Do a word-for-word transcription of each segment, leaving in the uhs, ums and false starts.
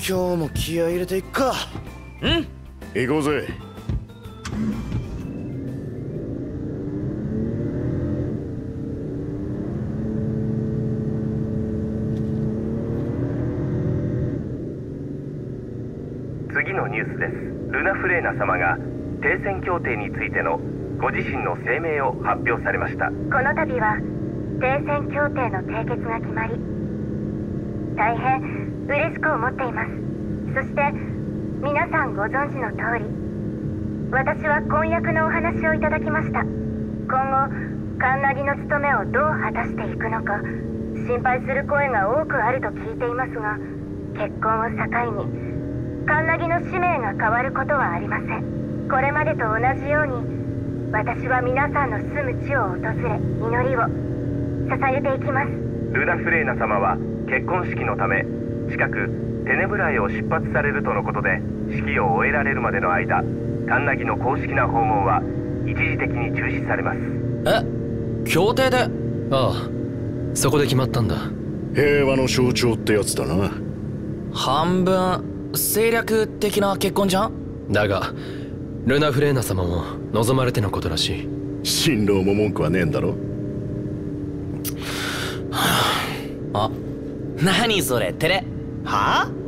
今日も気合い入れていくか。 うん、 行こうぜ。 次のニュースです。ルナ・フレーナ様が停戦協定についてのご自身の声明を発表されました。 この度は停戦協定の締結が決まり、大変嬉しく思っています。そして皆さんご存知の通り、私は婚約のお話をいただきました。今後カンナギの務めをどう果たしていくのか心配する声が多くあると聞いていますが、結婚を境にカンナギの使命が変わることはありません。これまでと同じように私は皆さんの住む地を訪れ、祈りを捧げていきます。 ルナ・フレーナ様は結婚式のため近くテネブライを出発されるとのことで、式を終えられるまでの間カンナギの公式な訪問は一時的に中止されます。 え、協定で？ ああ、そこで決まったんだ。 平和の象徴ってやつだな。 半分政略的な結婚じゃん。 だがルナ・フレーナ様も望まれてのことらしい。 新郎も文句はねえんだろ。 あ、何それ、照れ。はあ？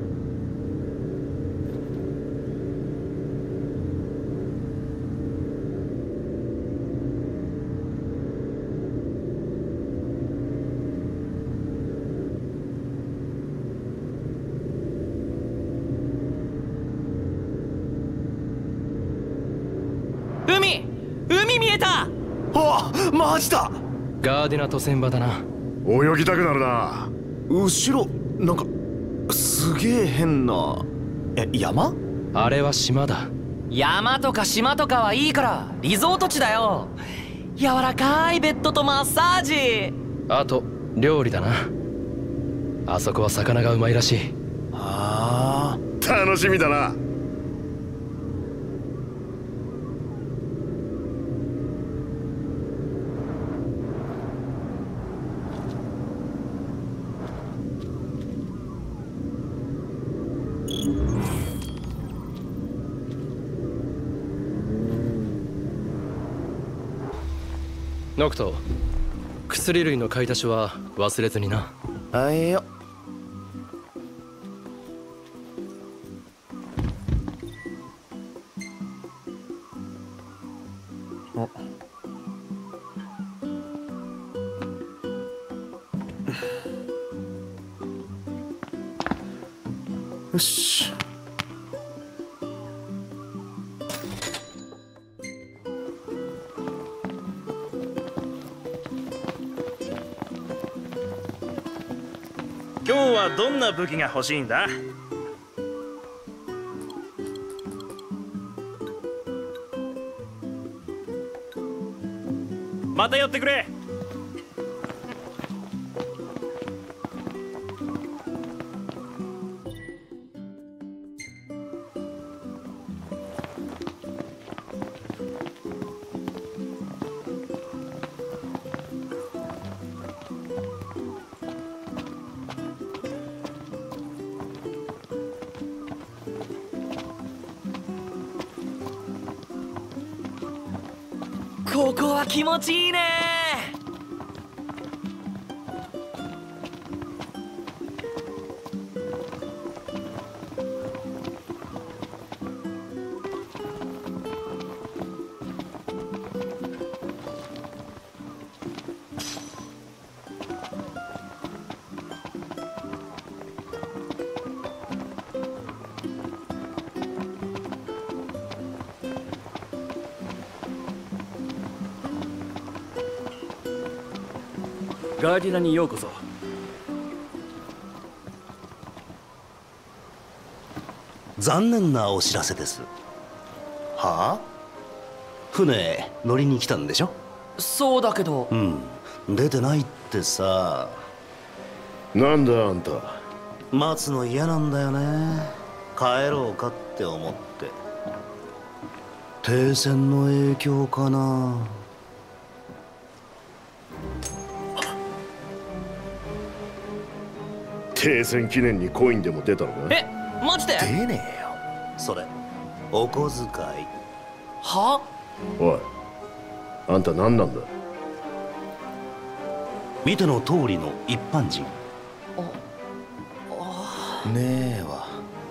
海海見えた。 あ、マジだ。 ガーディナ渡船場だな。 泳ぎたくなるな。後ろなんかすげえ変な。え、山？ あれは島だ。 山とか島とかはいいから、リゾート地だよ。柔らかいベッドとマッサージ。 あと料理だな。あそこは魚がうまいらしい。 ああ、楽しみだな。 ノクト、薬類の買い足しは忘れずにな。 あいよ。よし。 今日はどんな武器が欲しいんだ？また寄ってくれ。 ここは気持ちいいね。 ガーディナにようこそ。 残念なお知らせです。はあ？船乗りに来たんでしょ？ そうだけど。 うん、出てないってさ。 なんだあんた。 待つの嫌なんだよね。帰ろうかって思って。停戦の影響かな。 停戦記念にコインでも出たのか？ え、 マジで？ 出ねえよ。それお小遣い。 は？ おい、あんた何なんだ？ 見ての通りの一般人。 ねえわ。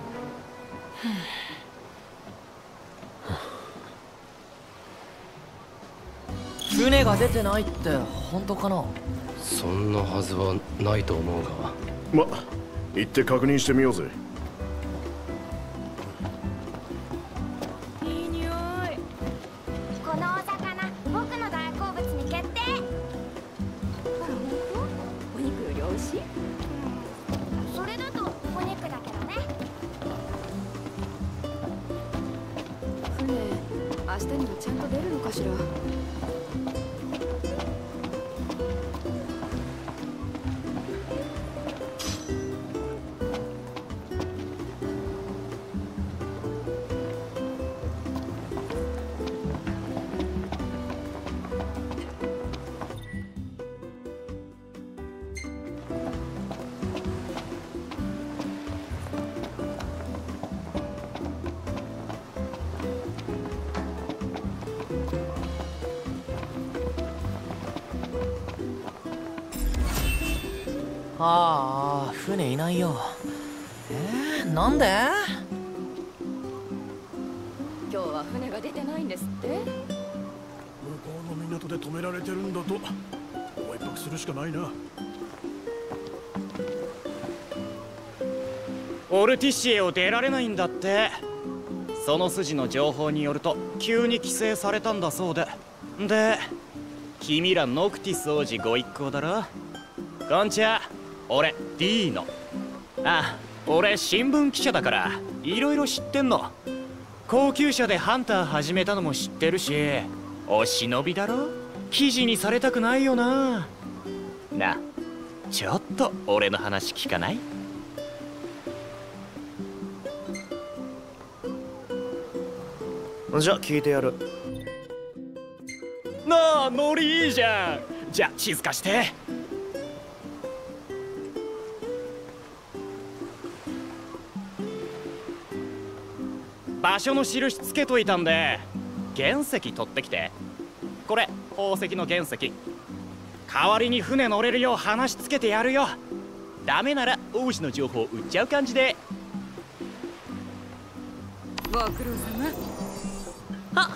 船が出てないって本当かな？ そんなはずはないと思うが。 ま、行って確認してみようぜ。 いい匂い。このお魚、僕の大好物に決定。あら、本当？お肉より美味しい？うん、それだとお肉だけどね。 船、明日にはちゃんと出るのかしら。 ああ、船いないよ。えー、なんで？ 今日は船が出てないんですって。 向こうの港で止められてるんだとおいっぱくするしかないな。 オルティシエを出られないんだって。その筋の情報によると急に規制されたんだそうで。で君らノクティス王子ご一行だろ。こんちは、俺ディーノ。あ、俺新聞記者だからいろいろ知ってんの。高級車でハンター始めたのも知ってるし、お忍びだろ。記事にされたくないよな。な、ちょっと俺の話聞かない？ じゃあ聞いてやる。 なあ、ノリいいじゃん。じゃあ地図貸して。場所の印つけといたんで原石取ってきて。これ宝石の原石。代わりに船乗れるよう話つけてやるよ。ダメなら王子の情報売っちゃう感じで。 ご苦労様。 あ、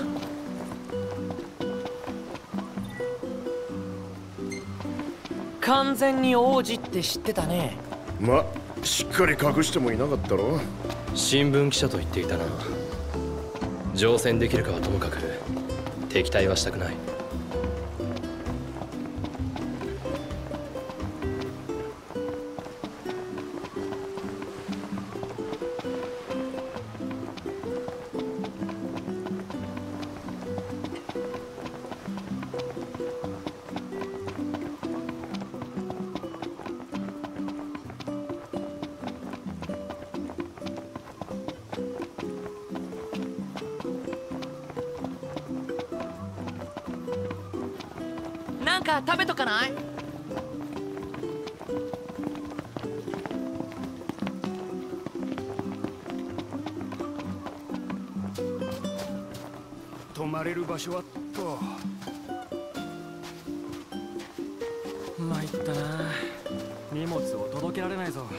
完全に王子って知ってたね。 ま、しっかり隠してもいなかったろ。 新聞記者と言っていたな。乗船できるかはともかく敵対はしたくない。 なんか食べとかない？ 泊まれる場所はと。 参ったな。荷物を届けられないぞ。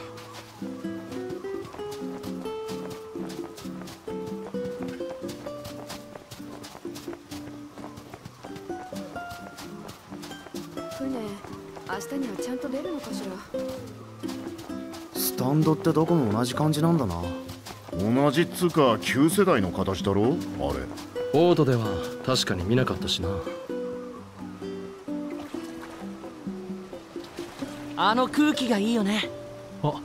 船、明日にはちゃんと出るのかしら。 スタンドってどこも同じ感じなんだな。 同じっつうか旧世代の形だろあれ。 オートでは確かに見なかったしな。 あの空気がいいよね。 あ、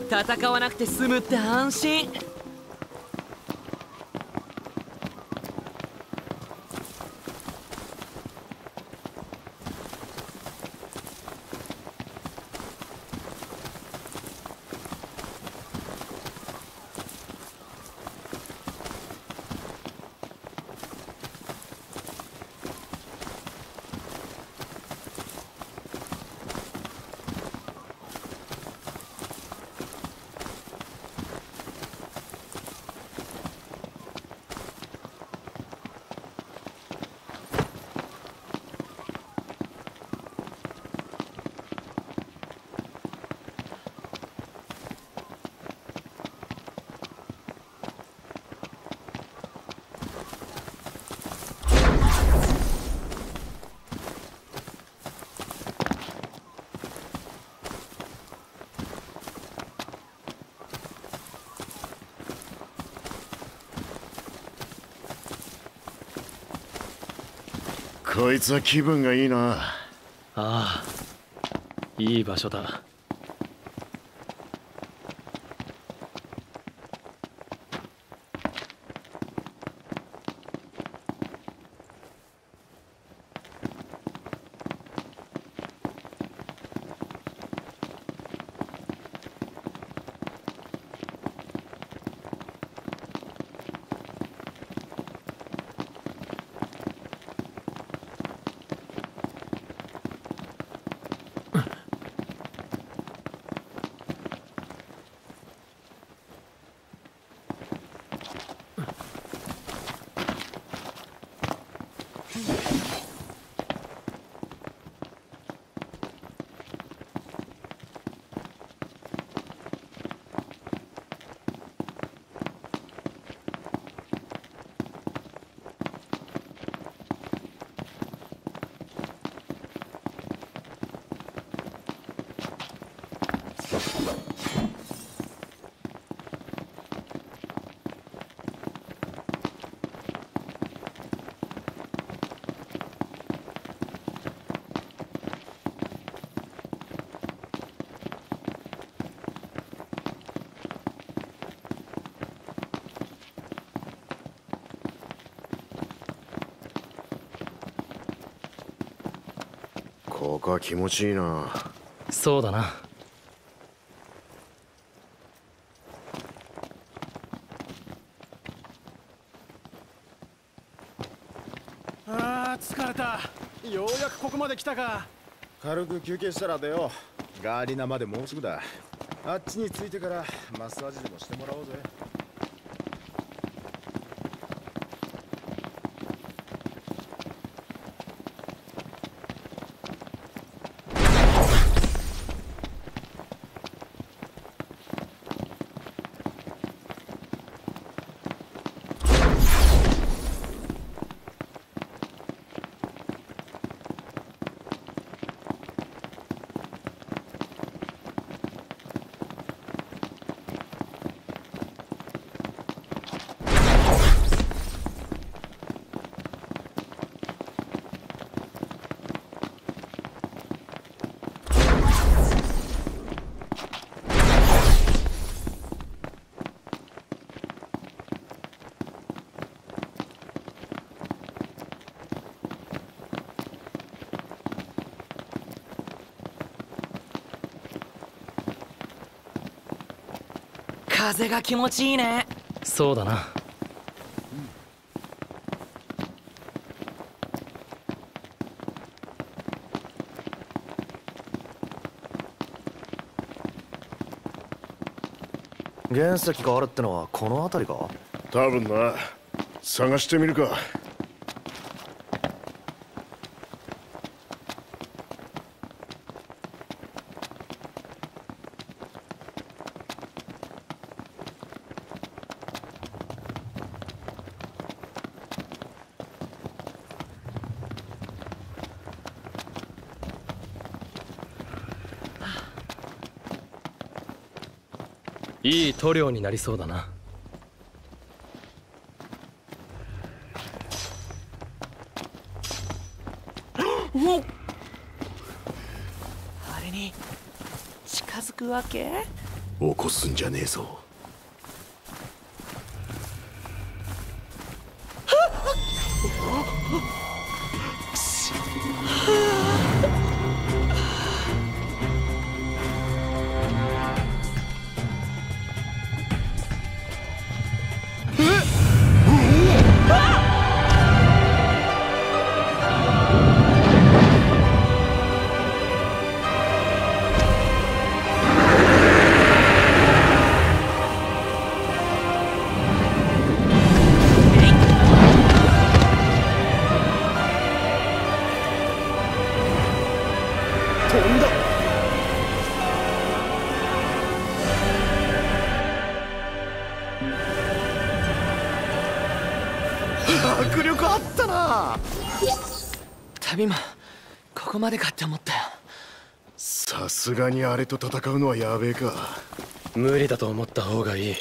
戦わなくて済むって安心。 こいつは気分がいいな。 ああ、いい場所だ。 ここは気持ちいいな。 そうだな。 あー疲れた。ようやくここまで来たか。軽く休憩したら出よう。ガーリナまでもうすぐだ。あっちに着いてからマッサージでもしてもらおうぜ。 風が気持ちいいね。 そうだな。 原石があるってのはこの辺りか？ 多分な。探してみるか。 いい塗料になりそうだな。 あれに近づくわけ？ 起こすんじゃねえぞ。 迫力あったな。旅もここまでかって思ったよ。 さすがにあれと戦うのはやべえか。 無理だと思った方がいい。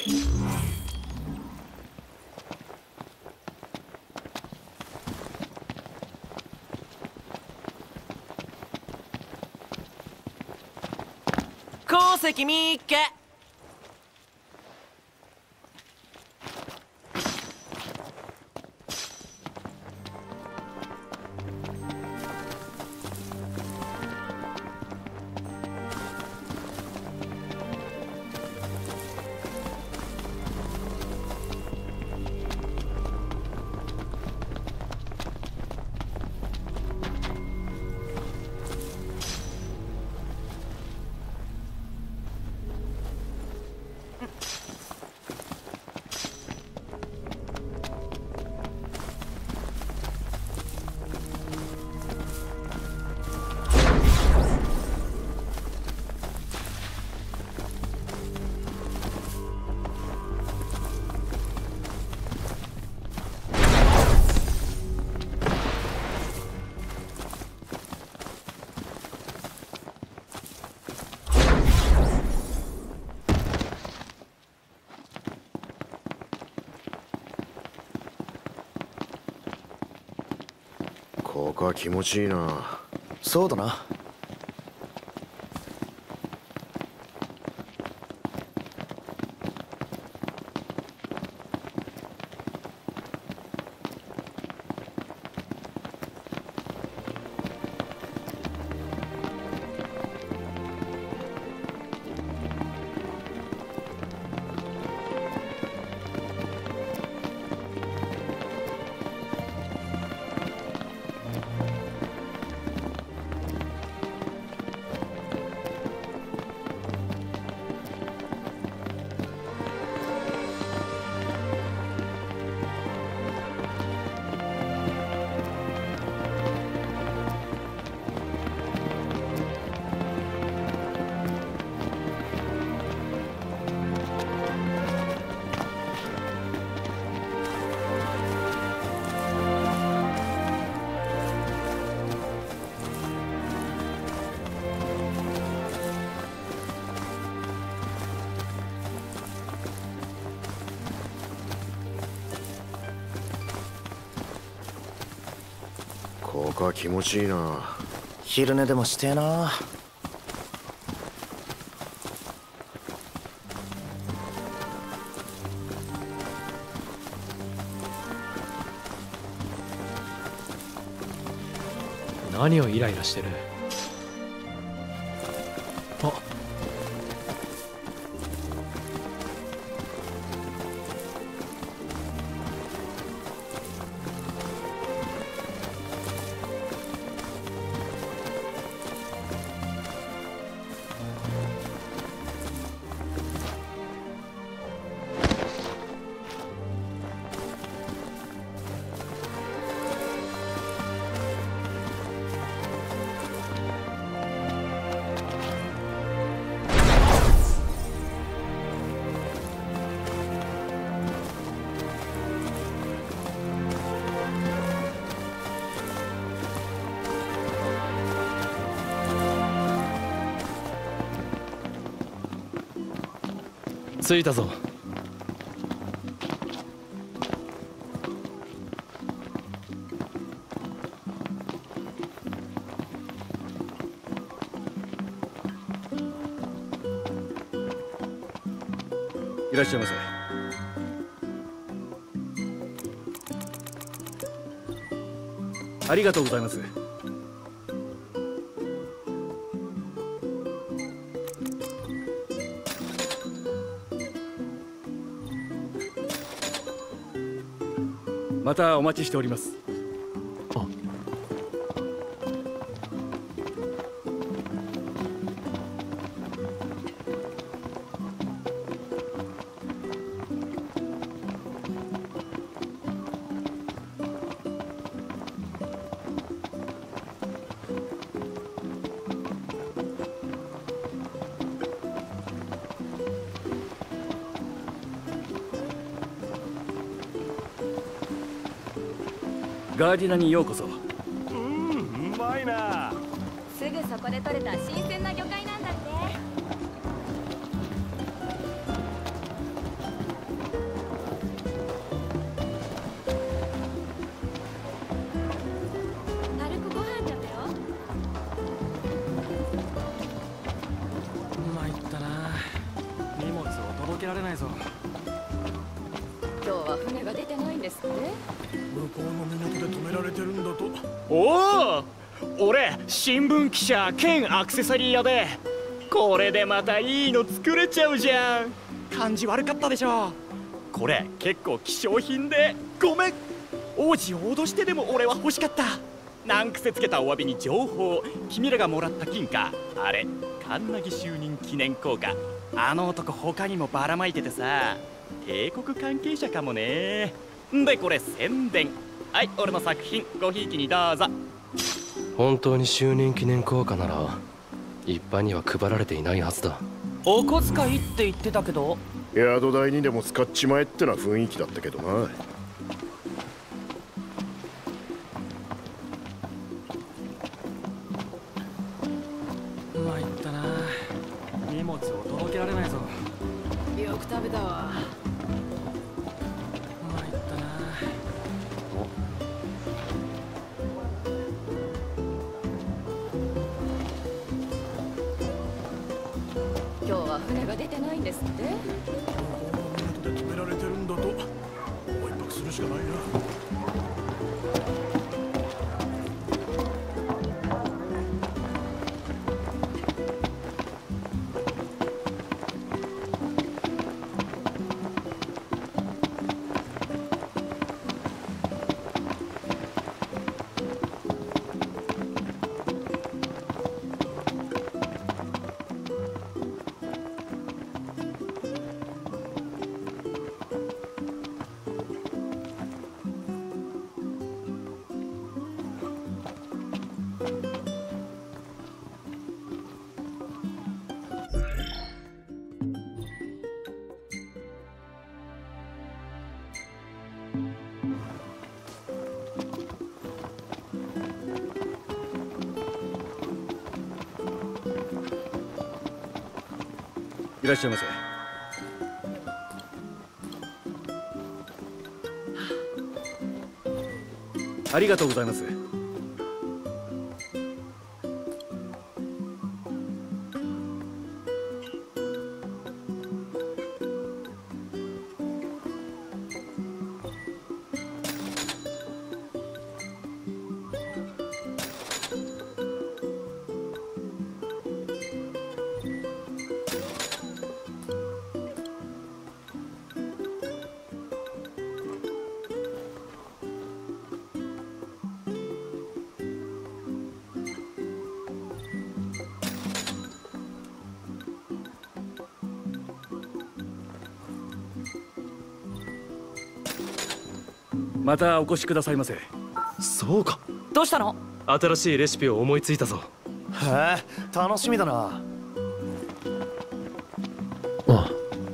鉱石見っけ。 ここは気持ちいいな。 そうだな。 ここは気持ちいいな。 昼寝でもしてえな。 何をイライラしてる。あ、着いたぞ。 いらっしゃいませ。ありがとうございます。またお待ちしております。ガーディナにようこそ。 うん、うまいな。 すぐそこで取れた新鮮な魚介なんだって。軽くご飯食べよう。参ったな。荷物を届けられないぞ。 今日は船が出てないんですって。 向こうの港で止められてるんだと。 おお、俺新聞記者兼アクセサリー屋で、これでまたいいの作れちゃうじゃん。感じ悪かったでしょ。これ結構希少品でごめん。王子を脅してでも俺は欲しかった。難癖つけたお詫びに情報、君らがもらった金貨、あれカンナギ就任記念硬貨。あの男他にもばらまいててさ、帝国関係者かもね。でこれ宣伝。はい、俺の作品ごひいきにどうぞ。 本当に就任記念硬貨なら一般には配られていないはずだ。 お小遣いって言ってたけど、 宿代にでも使っちまえってな雰囲気だったけどな。 参ったな。荷物を届けられないぞ。 よく食べたわ。 参ったな。 今日は船が出てないんですって。 向こうの港で止められてるんだと。もう一泊するしかないな。 いらっしゃいませ。ありがとうございます。またお越しくださいませ。 そうか。 どうしたの？ 新しいレシピを思いついたぞ。 へえ、楽しみだな。 ああ。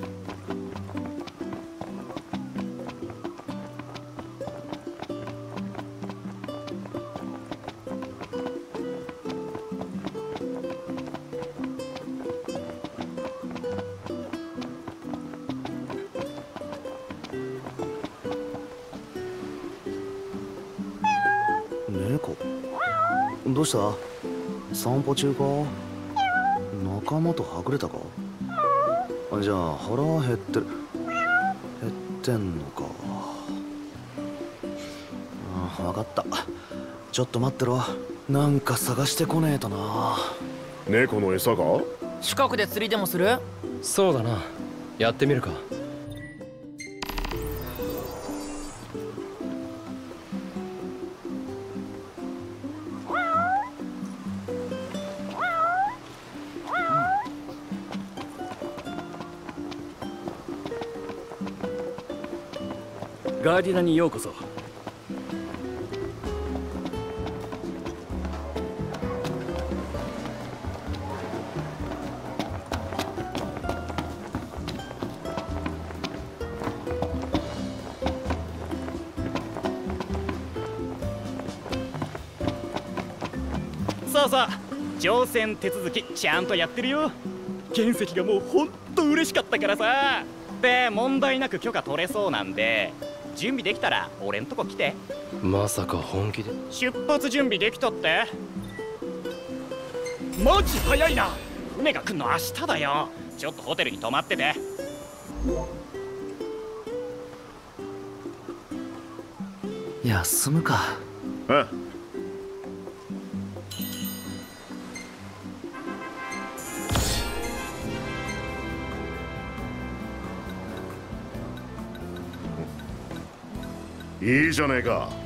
猫、どうした？散歩中か？仲間とはぐれたか？じゃあ腹減ってる。 ってんのか。あ、分かった。ちょっと待ってろ。なんか探してこねえとな。 猫の餌が？ 近くで釣りでもする？ そうだな、やってみるか。 ガーディナにようこそ。 さあさあ、乗船手続きちゃんとやってるよ。原石がもうほんと嬉しかったからさ。で、問題なく許可取れそうなんで、準備できたら俺んとこ来て。 まさか本気で？ 出発準備できたって？マジ早いな。船が来んの明日だよ。ちょっとホテルに泊まってて。 休むか。 ああ。いいじゃねえか。